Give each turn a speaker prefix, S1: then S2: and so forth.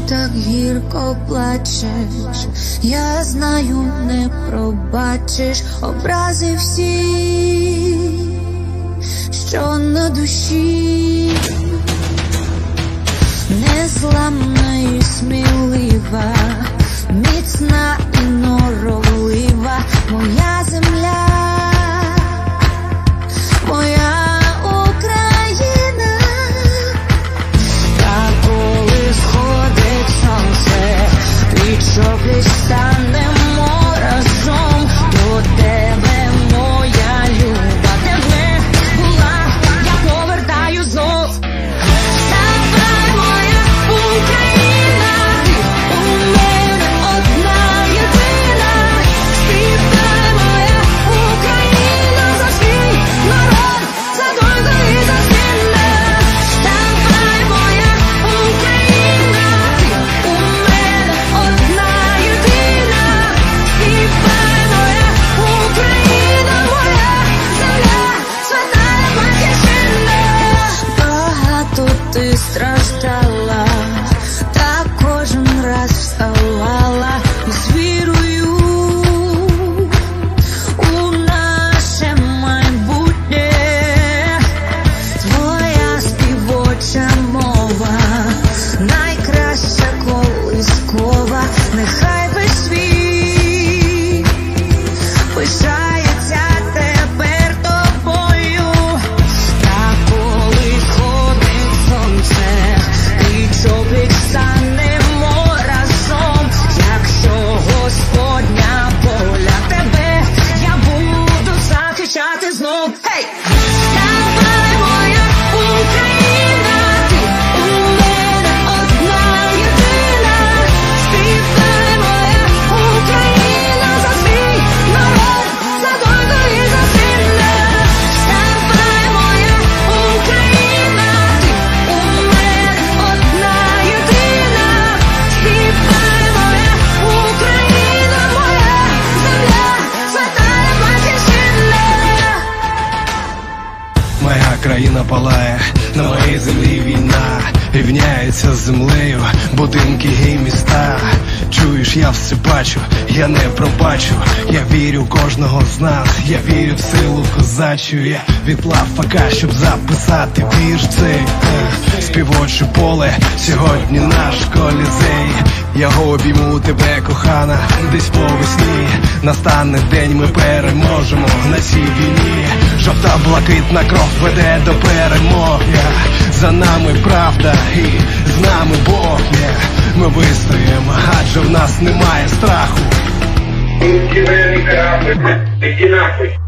S1: так гірко плачеш, я знаю, не пробачиш образи всі, що на душі. Незламна і смілива, міцна і норовлива моя земля, моя Україна. Та коли сходить сонце, пліч-о-пліч станемо разом до тебе, моя люба. Де б не була, я повертаю знов. Вставай, моя Україна, ти у мене одна єдина. Співай, моя Україна, за свій народ, за дойду і за сина. Вставай, моя Україна, ти у мене одна єдина. Співай, моя Україна, моя земля, свята батьківщина. Багато ти страждала, та кожен раз вставала із вірою у наше майбутнє. Твоя співоча мова найкраща колискова, нехай весь світ пишається тепер тобою. Та коли сходить сонце, пліч-о-пліч станемо разом. Якщо Господня воля, тебе я буду захищати знов. Гей! Вставай, моя Україна, ти у мене одна єдина. Співай, моя Україна, за свій народ, за дойду і за сина. Вставай, моя Україна, ти у мене одна єдина. Співай, моя Україна, моя земля, свята батьківщина.
S2: Моя країна палає, на моїй землі війна, рівняється з землею будинки і міста. Чуєш, я все бачу, я не пробачу. Я вірю в кожного з нас, я вірю в силу козачу. Я відплав фака, щоб записати вірш цей. Співоче поле, сьогодні наш колізей. Я обійму тебе, кохана, десь по весні. Настане день, ми переможемо на цій війні. Жовта блакитна кров веде до перемоги. За нами правда і з нами Бог є. Ми вистоїмо, адже в нас немає страху.
S3: Іди нахуй.